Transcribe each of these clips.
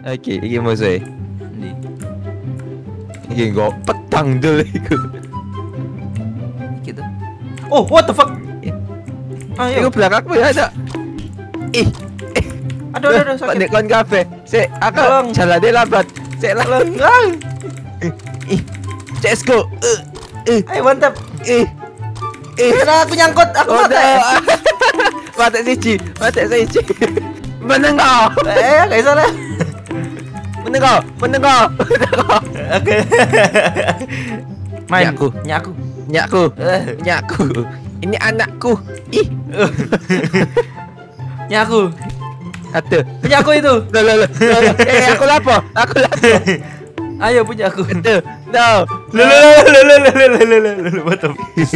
Oke, iki musuhe. Ndi? Iki nggo pedang dulu iku. Gitu. Oh, what the fuck? Iku Ayo. belakangmu ya ada. Ih, Aduh, sakit. Nek kon kafe. Sik, aku Tolong. jalane lambat. Sik lah. Tolong. Ih. Let's go. Ayo mantap. Karena aku nyangkut, aku mati. Mati siji. Meneng kau. Gak salah. Meneng kau. Oke. Main. Nyaku. Nyaku. Nyakku. Ini anakku. Ih. Nyaku. Aduh. Punya aku itu. Loh. Aku lapo. Ayo punya aku. Aduh. No. What the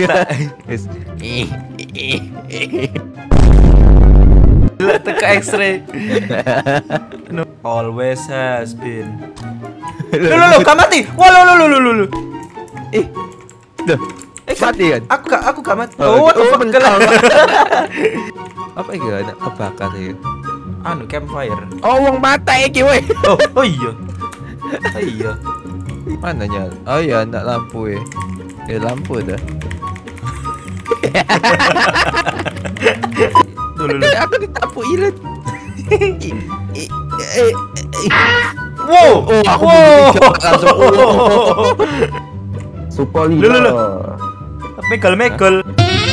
Gila, teka X-ray. No. Always has been. Loh, gak mati. Wah, loh. Ih. Loh. Mati kan? Aku gak mati. Oh, What the fuck? mentang. Apa iki anak kebakar iki? Anu campfire. Oh, wong mata iki weh. Oh iya. Iya. Mana nyala? Oh iya, anak lampu ya. Lampu dah. Loh. Aku ditapu ilet. Wow. Oh, aku langsung. Supolino. Loh. Megol.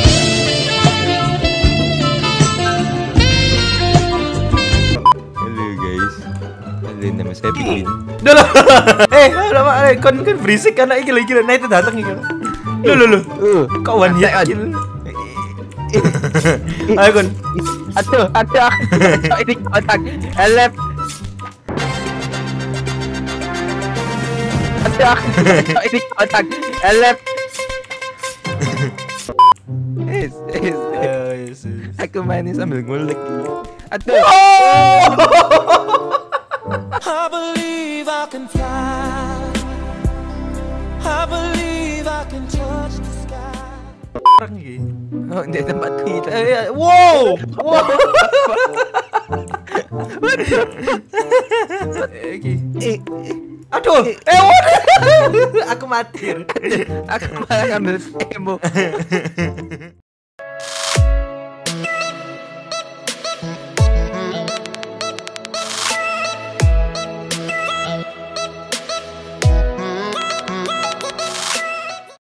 Halo guys. Halo, nama saya Piglin. Udah lah. Kon berisik karena iki lagi nah itu datang iki. Loh. Kau one hit kill. Ayo kon. Aduh. Ini kotak. Elep. Aduh. Ini kotak. Elep. Yes. Aku mainin sambil ngulik. Aduh. I believe I can fly. I believe I can touch the sky. Orang iki. Oh, di tempat kita. Wow. Iki. Aduh. Aku mati. Aku malah ngambil emo.